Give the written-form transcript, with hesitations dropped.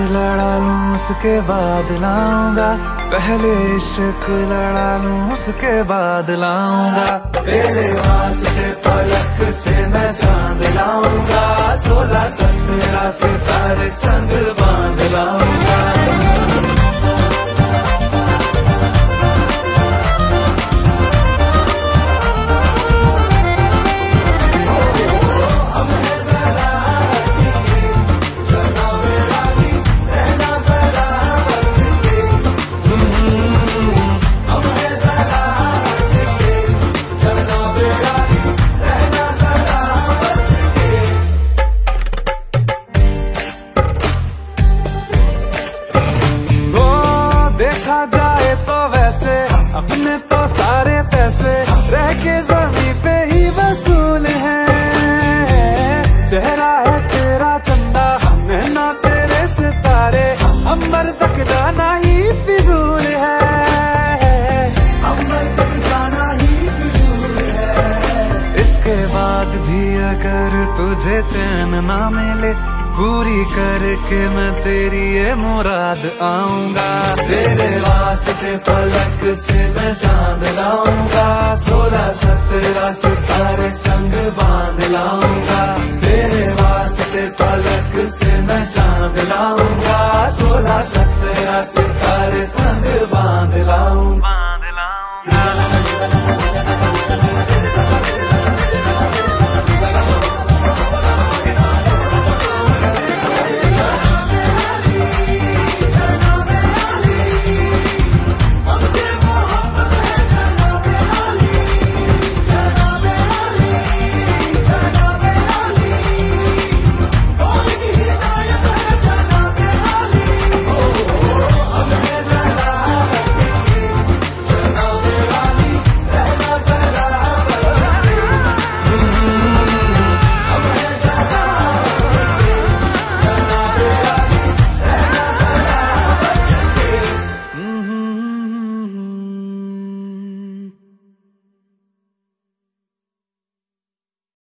लड़ा लूं उसके बाद लाऊंगा, पहले इश्क लड़ा लूं उसके बाद लाऊंगा। तेरे वास्ते फलक से मैं चांद लाऊंगा, 16-17 सितारे संग बांध लाऊंगा। देखा जाए तो वैसे अपने तो सारे पैसे रह के जमीन पे ही वसूल हैं। चेहरा है तेरा चंदा, नैना तेरे सितारे, अंबर तक जाना ही फिजूल है, अंबर तक जाना ही फिजूल है। इसके बाद भी अगर तुझे चैन ना मिले, पूरी करके मैं तेरी ये मुराद आऊंगा। तेरे वास्ते फलक से मैं चांद लाऊंगा, 16-17 सितारे संग बांध लाऊंगा। तेरे वास्ते फलक से मैं चांद लाऊंगा, 16-17 सितारे संग बांध लाऊंगा।